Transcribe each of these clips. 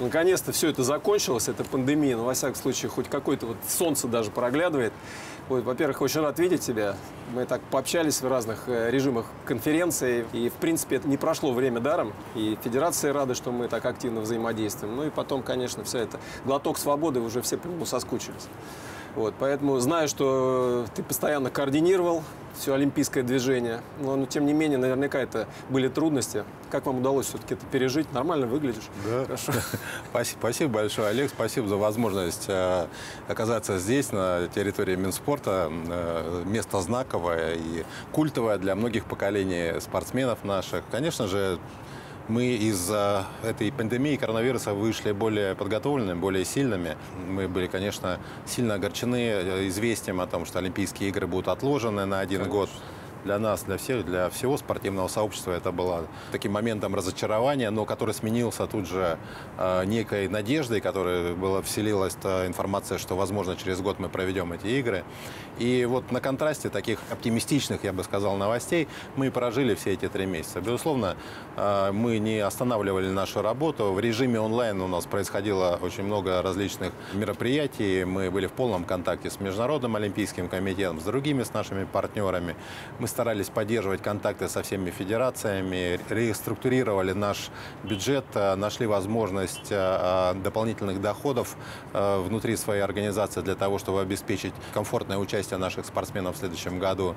наконец-то все это закончилось, эта пандемия, но, во всяком случае, хоть какое-то вот солнце даже проглядывает. Вот, во-первых, очень рад видеть тебя. Мы так пообщались в разных режимах конференции, и, в принципе, это не прошло время даром. И федерация рада, что мы так активно взаимодействуем. Ну и потом, конечно, вся это глоток свободы, уже все по нему соскучились. Вот, поэтому знаю, что ты постоянно координировал все олимпийское движение, но тем не менее, наверняка это были трудности. Как вам удалось все-таки это пережить? Нормально выглядишь? Да. Хорошо. Спасибо большое, Олег. Спасибо за возможность оказаться здесь, на территории Минспорта. Место знаковое и культовое для многих поколений спортсменов наших. Конечно же, мы из этой пандемии коронавируса вышли более подготовленными, более сильными. Мы были, конечно, сильно огорчены известием о том, что Олимпийские игры будут отложены на один год. Для нас, для всех, для всего спортивного сообщества это было таким моментом разочарования, но который сменился тут же некой надеждой, которая вселилась та информация, что, возможно, через год мы проведем эти игры. И вот на контрасте таких оптимистичных, я бы сказал, новостей мы прожили все эти 3 месяца. Безусловно, мы не останавливали нашу работу. В режиме онлайн у нас происходило очень много различных мероприятий. Мы были в полном контакте с Международным олимпийским комитетом, с другими, с нашими партнерами. Мы старались поддерживать контакты со всеми федерациями, реструктурировали наш бюджет, нашли возможность дополнительных доходов внутри своей организации для того, чтобы обеспечить комфортное участие наших спортсменов в следующем году.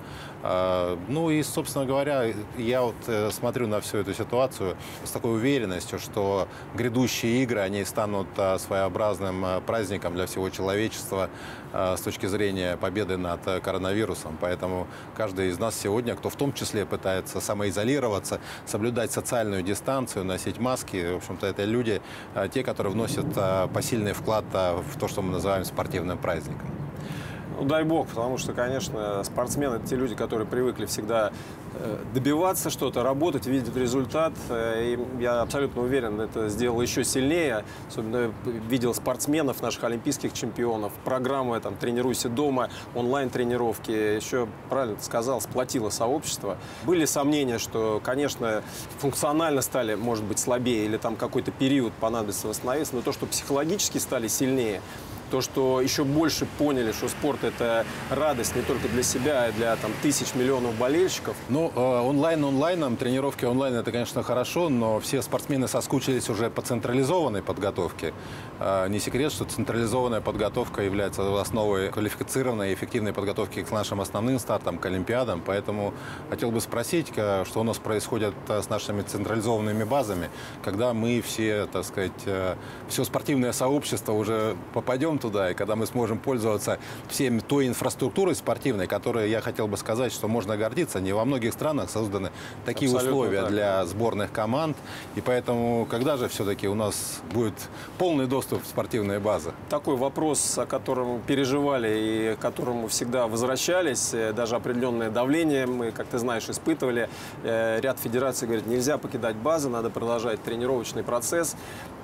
Ну и, собственно говоря, я вот смотрю на всю эту ситуацию с такой уверенностью, что грядущие игры, они станут своеобразным праздником для всего человечества с точки зрения победы над коронавирусом. Поэтому каждый из нас сегодня, кто в том числе пытается самоизолироваться, соблюдать социальную дистанцию, носить маски, в общем-то, это люди, те, которые вносят посильный вклад в то, что мы называем спортивным праздником. Ну, дай бог, потому что, конечно, спортсмены – это те люди, которые привыкли всегда добиваться что-то, работать, видеть результат. И я абсолютно уверен, это сделало еще сильнее. Особенно видел спортсменов, наших олимпийских чемпионов, программы там «Тренируйся дома», онлайн-тренировки. Еще, правильно ты сказал, сплотило сообщество. Были сомнения, что, конечно, функционально стали, может быть, слабее или там какой-то период понадобится восстановиться, но то, что психологически стали сильнее, то, что еще больше поняли, что спорт – это радость не только для себя, а и для там, тысяч, миллионов болельщиков. Ну, онлайном, тренировки онлайн – это, конечно, хорошо, но все спортсмены соскучились уже по централизованной подготовке. Не секрет, что централизованная подготовка является основой квалифицированной и эффективной подготовки к нашим основным стартам, к Олимпиадам. Поэтому хотел бы спросить, что у нас происходит с нашими централизованными базами, когда мы все, так сказать, все спортивное сообщество уже попадем туда, и когда мы сможем пользоваться всеми той инфраструктурой спортивной, которой я хотел бы сказать, что можно гордиться. Не во многих странах созданы такие абсолютно условия так, для сборных команд. И поэтому, когда же все-таки у нас будет полный доступ в спортивные базы? Такой вопрос, о котором переживали и к которому всегда возвращались. Даже определенное давление мы, как ты знаешь, испытывали. Ряд федераций говорит, нельзя покидать базы, надо продолжать тренировочный процесс.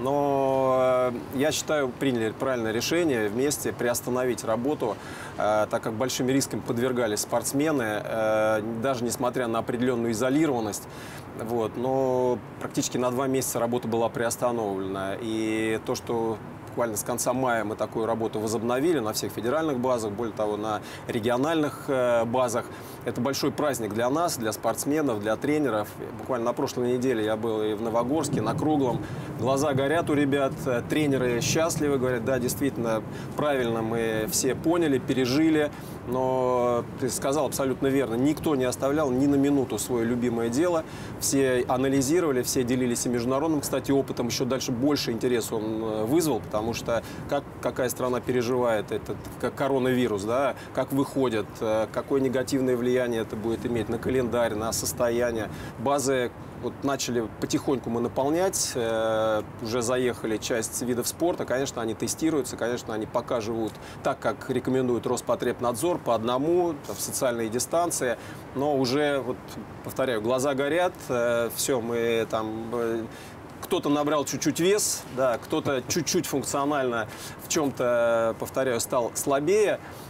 Но я считаю, приняли правильное решение вместе приостановить работу, так как большим риском подвергались спортсмены, даже несмотря на определенную изолированность. Вот, но практически на 2 месяца работа была приостановлена. И то, что буквально с конца мая мы такую работу возобновили на всех федеральных базах, более того, на региональных базах. Это большой праздник для нас, для спортсменов, для тренеров. Буквально на прошлой неделе я был и в Новогорске, на Круглом. Глаза горят у ребят, тренеры счастливы, говорят, да, действительно, правильно мы все поняли, пережили. Но ты сказал абсолютно верно, никто не оставлял ни на минуту свое любимое дело. Все анализировали, все делились и международным, кстати, опытом. Еще дальше больше интереса он вызвал, потому что какая страна переживает этот коронавирус, да, как выходят, какое негативное влияние это будет иметь на календарь, на состояние. Базы вот начали потихоньку мы наполнять, уже заехали часть видов спорта, конечно, они тестируются, конечно, они пока живут так, как рекомендует Роспотребнадзор, по одному, в социальной дистанции, но уже, вот, повторяю, глаза горят, все, мы там... Кто-то набрал чуть-чуть вес, да, кто-то чуть-чуть функционально в чем-то, повторяю, стал слабее.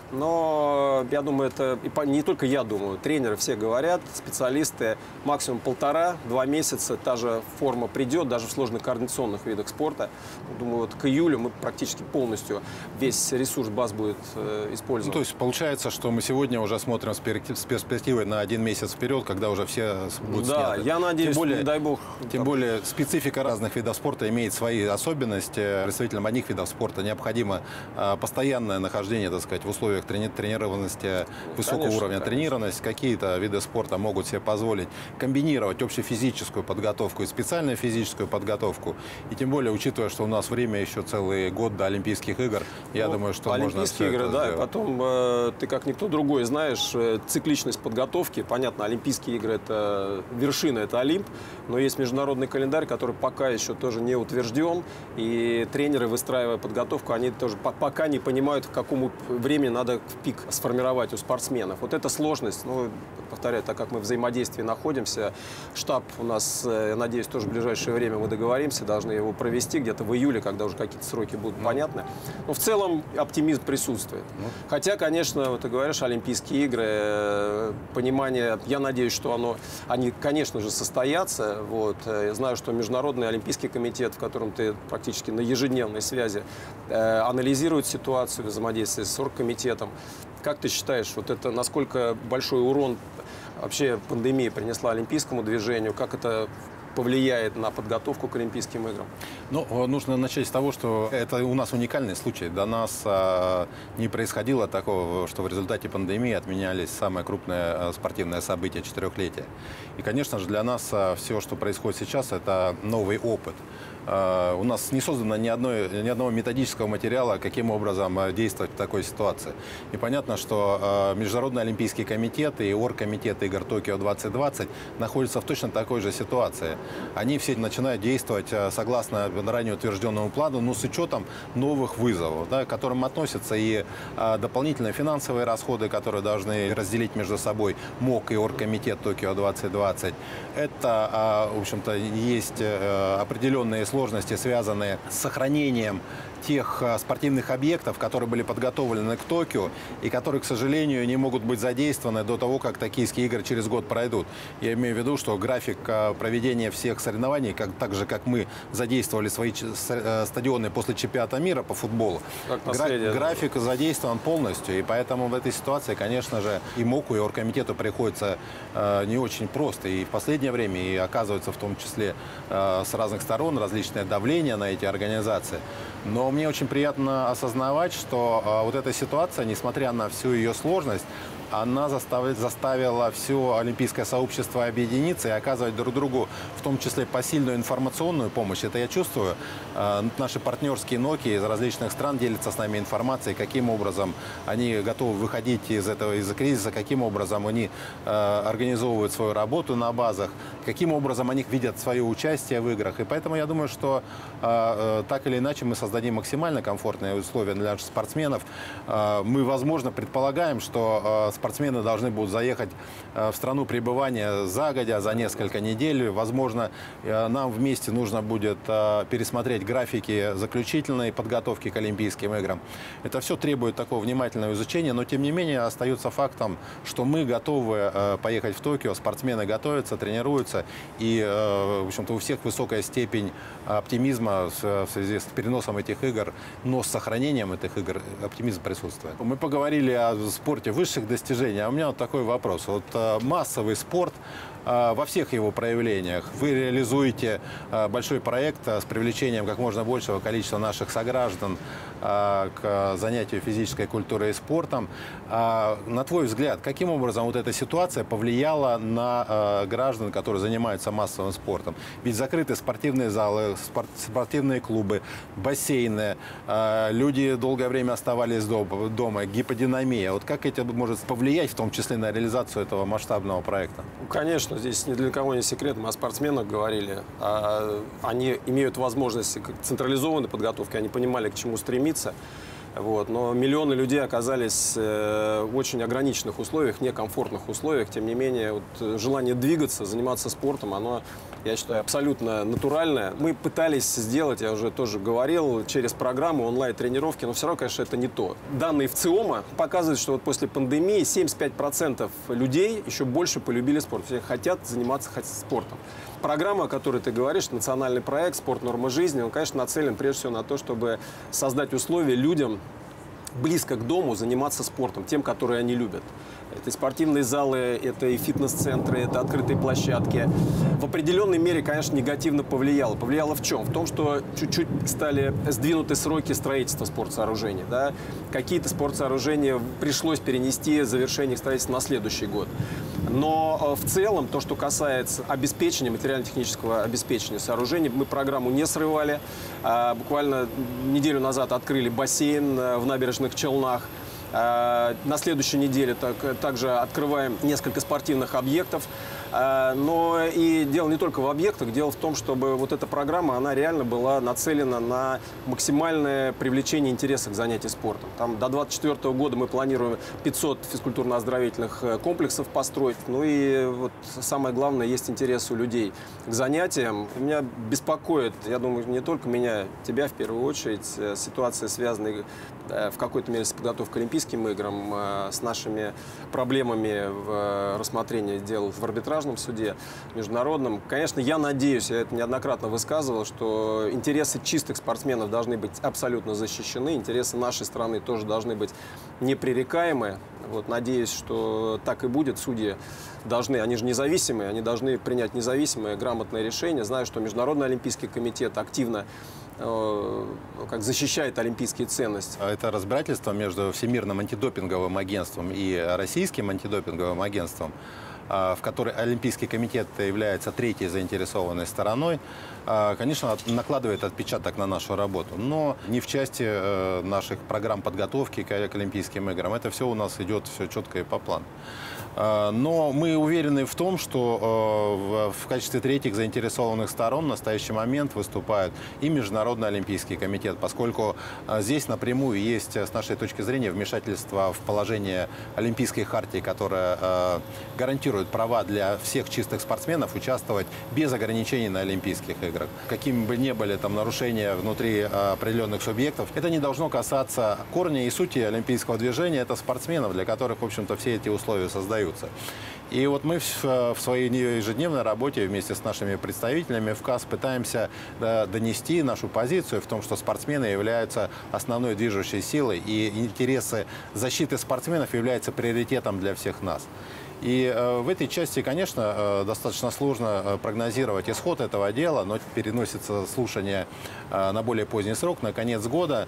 Но я думаю, это не только я думаю, тренеры все говорят, специалисты, максимум 1,5-2 месяца та же форма придет, даже в сложных координационных видах спорта. Думаю, вот к июлю мы практически полностью весь ресурс баз будет использован. Ну, то есть получается, что мы сегодня уже смотрим с перспективой на 1 месяц вперед, когда уже все будут сняты. Да, я надеюсь, не дай бог. Тем более специфика разных видов спорта имеет свои особенности. Представителям одних видов спорта необходимо постоянное нахождение, так сказать, в условиях тренированности, высокого уровня тренированности. Какие-то виды спорта могут себе позволить комбинировать общефизическую подготовку и специальную физическую подготовку. И тем более, учитывая, что у нас время еще целый год до Олимпийских игр, я думаю, что можно все Олимпийские игры, да, сделать. и потом ты как никто другой знаешь цикличность подготовки. Понятно, Олимпийские игры – это вершина, это Олимп, но есть международный календарь, который пока еще тоже не утвержден, и тренеры, выстраивая подготовку, они тоже пока не понимают, в какому времени надо в пик сформировать у спортсменов. Вот эта сложность, ну, повторяю, так как мы в взаимодействии находимся, штаб у нас, я надеюсь, тоже в ближайшее время мы договоримся, должны его провести где-то в июле, когда уже какие-то сроки будут понятны. Но в целом оптимизм присутствует. Хотя, конечно, вот ты говоришь, Олимпийские игры, понимание, я надеюсь, что они, конечно же, состоятся. Вот. Я знаю, что Международный Олимпийский комитет, в котором ты практически на ежедневной связи, анализирует ситуацию, взаимодействие с оргкомитетом. Как ты считаешь, вот это насколько большой урон вообще пандемия принесла олимпийскому движению? Как это повлияет на подготовку к Олимпийским играм? Ну, нужно начать с того, что это у нас уникальный случай. До нас не происходило такого, что в результате пандемии отменялись самые крупные спортивные события четырехлетия. И, конечно же, для нас все, что происходит сейчас, это новый опыт. У нас не создано ни одного методического материала, каким образом действовать в такой ситуации. И понятно, что Международный Олимпийский комитет и оргкомитет игр Токио-2020 находятся в точно такой же ситуации. Они все начинают действовать согласно ранее утвержденному плану, но с учетом новых вызовов, да, к которым относятся и дополнительные финансовые расходы, которые должны разделить между собой МОК и оргкомитет Токио-2020. Это, в общем-то, есть определенные сложности, связанные с сохранением тех спортивных объектов, которые были подготовлены к Токио и которые, к сожалению, не могут быть задействованы до того, как токийские игры через год пройдут. Я имею в виду, что график проведения всех соревнований, так же, как мы задействовали свои стадионы после чемпионата мира по футболу, график задействован полностью. И поэтому в этой ситуации, конечно же, и МОКу, и оргкомитету приходится не очень просто. И в последнее время, и оказывается в том числе с разных сторон, различное давление на эти организации. Но мне очень приятно осознавать, что вот эта ситуация, несмотря на всю ее сложность, она заставила все олимпийское сообщество объединиться и оказывать друг другу, в том числе, посильную информационную помощь. Это я чувствую. Наши партнерские ноки из различных стран делятся с нами информацией, каким образом они готовы выходить из-за кризиса, каким образом они организовывают свою работу на базах, каким образом они видят свое участие в играх. И поэтому я думаю, что так или иначе мы создадим максимально комфортные условия для наших спортсменов. Мы, возможно, предполагаем, что спортсмены должны будут заехать в страну пребывания загодя, за несколько недель. Возможно, нам вместе нужно будет пересмотреть графики заключительной подготовки к Олимпийским играм. Это все требует такого внимательного изучения, но тем не менее остается фактом, что мы готовы поехать в Токио, спортсмены готовятся, тренируются, и, в общем-то, у всех высокая степень оптимизма в связи с переносом этих игр, но с сохранением этих игр оптимизм присутствует. Мы поговорили о спорте высших достижений, а у меня вот такой вопрос. Вот массовый спорт во всех его проявлениях. Вы реализуете большой проект с привлечением как можно большего количества наших сограждан к занятию физической культурой и спортом. На твой взгляд, каким образом вот эта ситуация повлияла на граждан, которые занимаются массовым спортом? Ведь закрыты спортивные залы, спортивные клубы, бассейны, люди долгое время оставались дома, гиподинамия. Вот как это может повлиять, в том числе, на реализацию этого масштабного проекта? Конечно, здесь ни для кого не секрет. Мы о спортсменах говорили. Они имеют возможности к централизованной подготовке, они понимали, к чему стремиться. Вот. Но миллионы людей оказались в очень ограниченных условиях, некомфортных условиях. Тем не менее, вот, желание двигаться, заниматься спортом, оно, я считаю, абсолютно натуральное. Мы пытались сделать, я уже тоже говорил, через программу онлайн-тренировки, но все равно, конечно, это не то. Данные ВЦИОМа показывают, что вот после пандемии 75% людей еще больше полюбили спорт. Все хотят заниматься спортом. Программа, о которой ты говоришь, национальный проект «Спорт. Норма жизни», он, конечно, нацелен прежде всего на то, чтобы создать условия людям близко к дому заниматься спортом, тем, которые они любят. Это и спортивные залы, это и фитнес-центры, это открытые площадки. В определенной мере, конечно, негативно повлияло. Повлияло в чем? В том, что чуть-чуть стали сдвинуты сроки строительства спортсооружений. Да? Какие-то спортсооружения пришлось перенести завершение их строительства на следующий год. Но в целом, то, что касается обеспечения, материально-технического обеспечения сооружений, мы программу не срывали. Буквально неделю назад открыли бассейн в Набережных Челнах. На следующей неделе также открываем несколько спортивных объектов. Но и дело не только в объектах, дело в том, чтобы вот эта программа, она реально была нацелена на максимальное привлечение интереса к занятию спортом. Там до 2024 года мы планируем 500 физкультурно-оздоровительных комплексов построить. Ну и вот самое главное, есть интерес у людей к занятиям. Меня беспокоит, я думаю, не только меня, тебя в первую очередь, ситуация, связанная в какой-то мере с подготовкой к Олимпийским играм, с нашими проблемами в рассмотрении дел в арбитражном суде международном. Конечно, я надеюсь, я это неоднократно высказывал, что интересы чистых спортсменов должны быть абсолютно защищены, интересы нашей страны тоже должны быть непререкаемы. Вот, надеюсь, что так и будет. Судьи должны, они же независимые, они должны принять независимое, грамотное решение. Знаю, что Международный олимпийский комитет активно защищает олимпийские ценности. Это разбирательство между Всемирным антидопинговым агентством и Российским антидопинговым агентством, в которой Олимпийский комитет является третьей заинтересованной стороной, конечно, накладывает отпечаток на нашу работу. Но не в части наших программ подготовки к Олимпийским играм. Это все у нас идет все четко и по плану. Но мы уверены в том, что в качестве третьих заинтересованных сторон в настоящий момент выступает и Международный олимпийский комитет, поскольку здесь напрямую есть, с нашей точки зрения, вмешательство в положение Олимпийской хартии, которая гарантирует права для всех чистых спортсменов участвовать без ограничений на Олимпийских играх. Какими бы ни были там нарушения внутри определенных субъектов, это не должно касаться корня и сути олимпийского движения. Это спортсменов, для которых, в общем-то, все эти условия создаются. И вот мы в своей ежедневной работе вместе с нашими представителями в КАС пытаемся донести нашу позицию в том, что спортсмены являются основной движущей силой, и интересы защиты спортсменов являются приоритетом для всех нас. И в этой части, конечно, достаточно сложно прогнозировать исход этого дела, но переносится слушание на более поздний срок, на конец года.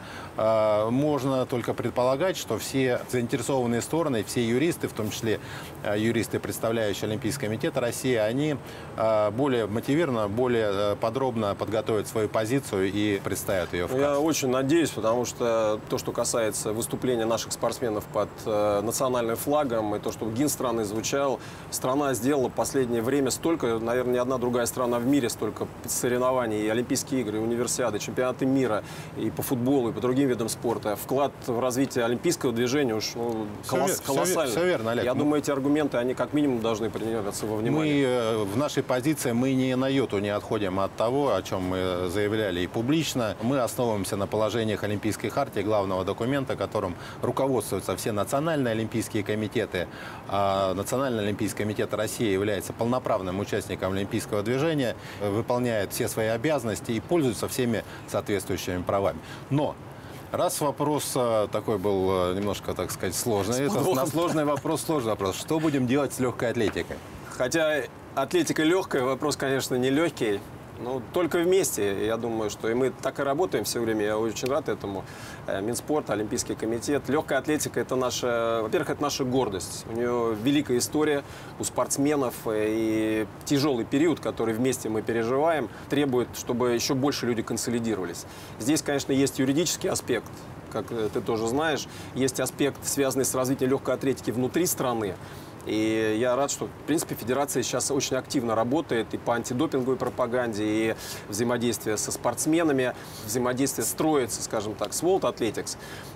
Можно только предполагать, что все заинтересованные стороны, все юристы, в том числе юристы, представляющие Олимпийский комитет России, они более мотивированно, более подробно подготовят свою позицию и представят ее в КАС. Я очень надеюсь, потому что то, что касается выступления наших спортсменов под национальным флагом, и то, что гимн страны звучал, страна сделала в последнее время столько, наверное, ни одна другая страна в мире столько соревнований, и Олимпийские игры, и универсиады, чемпионаты мира, и по футболу, и по другим видам спорта. Вклад в развитие олимпийского движения уж колоссальный. Все верно, Олег. Я думаю, эти аргументы, они как минимум должны приниматься во внимание. Мы в нашей позиции мы ни на йоту не отходим от того, о чем мы заявляли и публично. Мы основываемся на положениях Олимпийской хартии, главного документа, которым руководствуются все национальные олимпийские комитеты. Национальный олимпийский комитет России является полноправным участником олимпийского движения, выполняет все свои обязанности и пользуется всеми соответствующими правами. Но раз вопрос такой был немножко, так сказать, сложный, на сложный вопрос сложный вопрос. Что будем делать с легкой атлетикой? Хотя атлетика легкая, вопрос, конечно, не легкий. Но только вместе, я думаю, что и мы так и работаем все время, я очень рад этому. Минспорт, Олимпийский комитет. Легкая атлетика – это наша, во-первых, это наша гордость. У нее великая история у спортсменов, и тяжелый период, который вместе мы переживаем, требует, чтобы еще больше люди консолидировались. Здесь, конечно, есть юридический аспект, как ты тоже знаешь, есть аспект, связанный с развитием легкой атлетики внутри страны. И я рад, что, в принципе, федерация сейчас очень активно работает и по антидопинговой пропаганде, и взаимодействие со спортсменами, взаимодействие строится, скажем так, с World Athletics.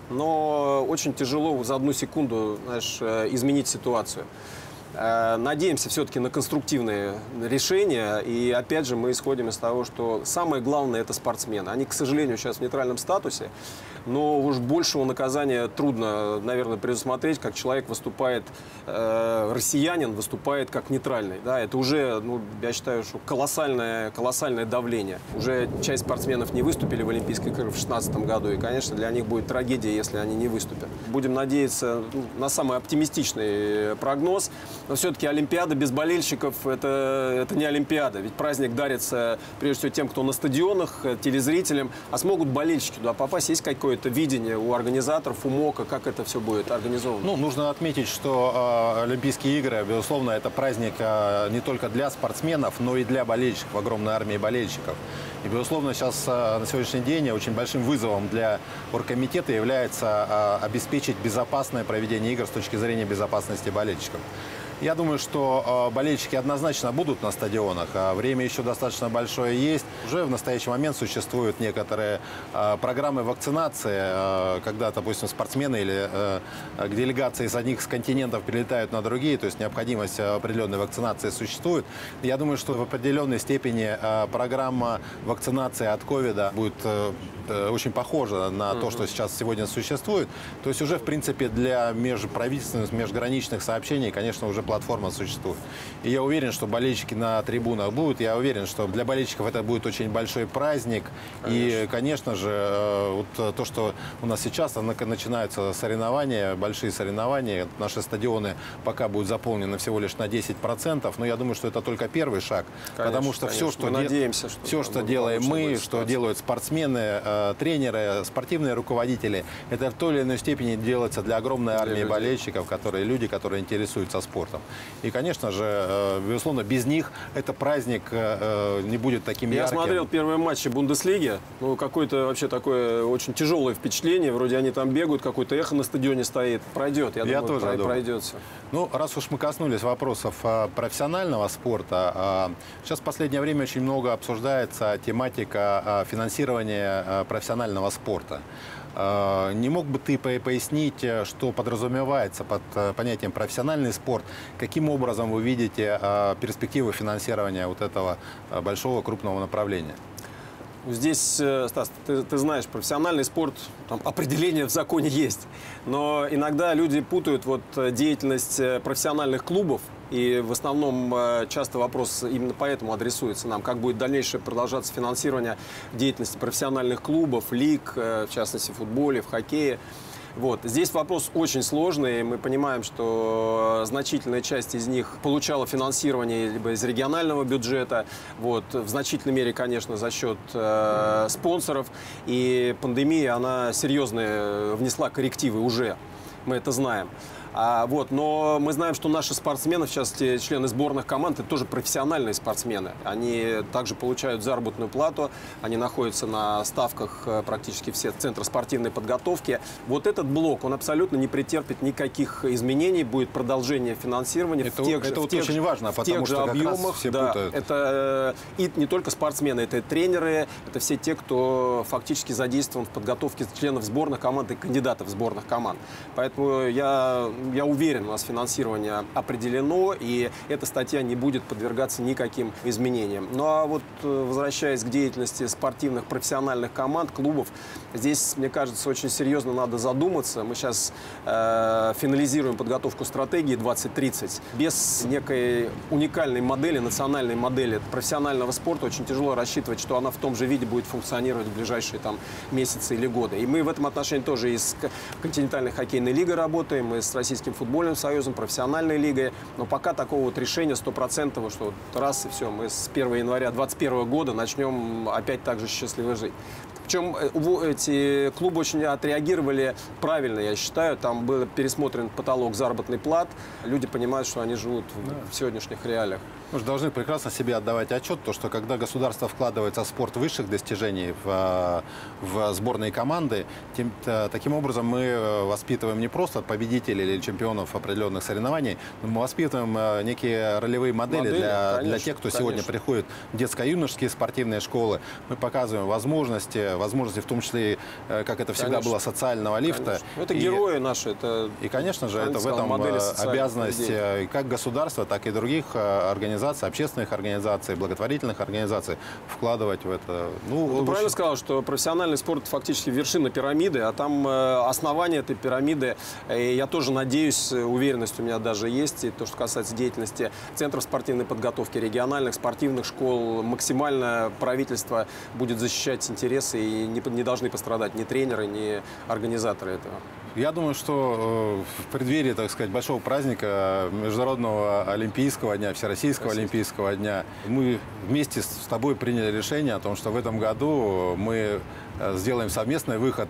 Но очень тяжело за одну секунду, знаешь, изменить ситуацию. Надеемся все-таки на конструктивные решения. И опять же мы исходим из того, что самое главное – это спортсмены. Они, к сожалению, сейчас в нейтральном статусе, но уж большего наказания трудно, наверное, предусмотреть, как человек выступает, россиянин выступает как нейтральный. Да, это уже, ну, я считаю, что колоссальное давление. Уже часть спортсменов не выступили в Олимпийских играх в 2016 году, и, конечно, для них будет трагедия, если они не выступят. Будем надеяться на самый оптимистичный прогноз. Но все-таки Олимпиада без болельщиков – это не Олимпиада. Ведь праздник дарится, прежде всего, тем, кто на стадионах, телезрителям. А смогут болельщики туда попасть? Есть какое-то видение у организаторов, у МОКа, как это все будет организовано? Ну, нужно отметить, что Олимпийские игры, безусловно, это праздник не только для спортсменов, но и для болельщиков, огромной армии болельщиков. И, безусловно, сейчас на сегодняшний день очень большим вызовом для оргкомитета является обеспечить безопасное проведение игр с точки зрения безопасности болельщиков. Я думаю, что болельщики однозначно будут на стадионах. Время еще достаточно большое есть. Уже в настоящий момент существуют некоторые программы вакцинации, когда, допустим, спортсмены или делегации с одних континентов перелетают на другие, то есть необходимость определенной вакцинации существует. Я думаю, что в определенной степени программа вакцинации от ковида будет очень похожа на то, что сейчас сегодня существует. То есть уже, в принципе, для межправительственных, межграничных сообщений, конечно, уже платформа существует. И я уверен, что болельщики на трибунах будут. Я уверен, что для болельщиков это будет очень большой праздник. Конечно. И, конечно же, вот то, что у нас сейчас начинаются соревнования, большие соревнования. Наши стадионы пока будут заполнены всего лишь на 10%. Но я думаю, что это только первый шаг. Конечно, потому что все, что делаем мы, что делают спортсмены, тренеры, спортивные руководители, это в той или иной степени делается для огромной армии болельщиков, люди, которые интересуются спортом. И, конечно же, безусловно, без них этот праздник не будет таким ярким. Я смотрел первые матчи Бундеслиги. Ну, какое-то вообще такое очень тяжелое впечатление. Вроде они там бегают, какое-то эхо на стадионе стоит. Пройдет, я думаю, тоже пройдет все. Ну, раз уж мы коснулись вопросов профессионального спорта, сейчас в последнее время очень много обсуждается тематика финансирования профессионального спорта. Не мог бы ты пояснить, что подразумевается под понятием профессиональный спорт? Каким образом вы видите перспективы финансирования вот этого большого крупного направления? Здесь, Стас, ты знаешь, профессиональный спорт, там определение в законе есть. Но иногда люди путают вот деятельность профессиональных клубов. И в основном часто вопрос именно поэтому адресуется нам. Как будет дальнейшее продолжаться финансирование деятельности профессиональных клубов, лиг, в частности в футболе, в хоккее. Вот. Здесь вопрос очень сложный. Мы понимаем, что значительная часть из них получала финансирование либо из регионального бюджета, вот, в значительной мере, конечно, за счет спонсоров. И пандемия, она серьезно внесла коррективы уже. Мы это знаем. Но мы знаем, что наши спортсмены, в частности, члены сборных команд, это тоже профессиональные спортсмены. Они также получают заработную плату, они находятся на ставках практически все центры спортивной подготовки. Вот этот блок, он абсолютно не претерпит никаких изменений, будет продолжение финансирования в тех же объемах. Это и не только спортсмены, это и тренеры, это все те, кто фактически задействован в подготовке членов сборных команд и кандидатов в сборных команд. Поэтому я уверен, у нас финансирование определено, и эта статья не будет подвергаться никаким изменениям. Ну а вот возвращаясь к деятельности спортивных профессиональных команд, клубов, здесь, мне кажется, очень серьезно надо задуматься. Мы сейчас финализируем подготовку стратегии 2030. Без некой уникальной модели, национальной модели профессионального спорта очень тяжело рассчитывать, что она в том же виде будет функционировать в ближайшие месяцы или годы. И мы в этом отношении тоже и с континентальной хоккейной лигой работаем, и с Российским футбольным союзом, профессиональной лигой. Но пока такого вот решения стопроцентного, что вот раз и все, мы с 1 января 2021 года начнем опять так же счастливо жить. Причем эти клубы очень отреагировали правильно, я считаю. Там был пересмотрен потолок заработной платы. Люди понимают, что они живут в сегодняшних реалиях. Мы же должны прекрасно себе отдавать отчет, то, что когда государство вкладывается в спорт высших достижений, в сборные команды, таким образом мы воспитываем не просто победителей или чемпионов определенных соревнований, но мы воспитываем некие ролевые модели для тех, кто сегодня приходит в детско-юношеские спортивные школы. Мы показываем возможности в том числе, как это всегда было, социального лифта. Это герои наши. И, конечно же, это в этом обязанность как государства, так и других организаций, общественных организаций, благотворительных организаций вкладывать в это. Ты правильно сказал, что профессиональный спорт фактически вершина пирамиды, а там основание этой пирамиды. И я тоже надеюсь, уверенность у меня даже есть, и то, что касается деятельности центров спортивной подготовки, региональных спортивных школ, максимально правительство будет защищать интересы, и не должны пострадать ни тренеры, ни организаторы этого. Я думаю, что в преддверии, так сказать, большого праздника Международного олимпийского дня, Всероссийского олимпийского дня, мы вместе с тобой приняли решение о том, что в этом году мы сделаем совместный выход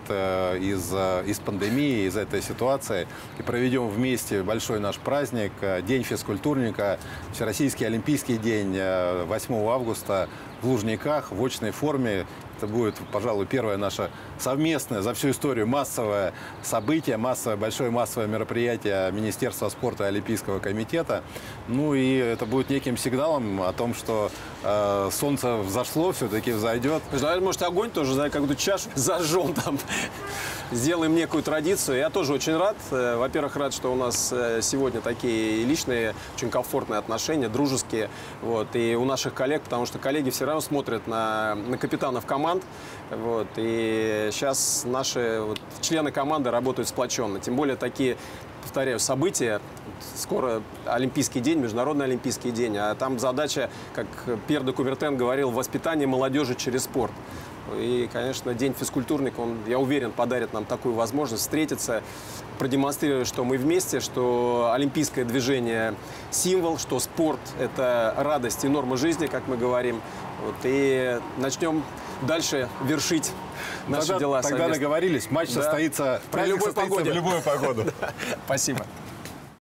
из пандемии, из этой ситуации и проведем вместе большой наш праздник, День физкультурника, Всероссийский олимпийский день 8 августа в Лужниках в очной форме. Это будет, пожалуй, первое наше совместное за всю историю массовое событие, большое массовое мероприятие Министерства спорта и Олимпийского комитета. Ну и это будет неким сигналом о том, что солнце взошло, все-таки взойдет. Может, огонь тоже, какую-то чашу зажжем там, сделаем некую традицию. Я тоже очень рад. Во-первых, рад, что у нас сегодня такие личные, очень комфортные отношения, дружеские. Вот, и у наших коллег, потому что коллеги все равно смотрят на капитанов команд. Вот, и сейчас наши члены команды работают сплоченно. Тем более такие, повторяю, события. Скоро Олимпийский день, Международный Олимпийский день. А там задача, как Пьер де Кубертен говорил, воспитание молодежи через спорт. И, конечно, День физкультурника, он, я уверен, подарит нам такую возможность встретиться, продемонстрировать, что мы вместе, что олимпийское движение – символ, что спорт – это радость и норма жизни, как мы говорим. Вот, и начнем дальше вершить наши дела совместно. Тогда договорились, матч состоится, при любой погоде. В любую погоду. Спасибо.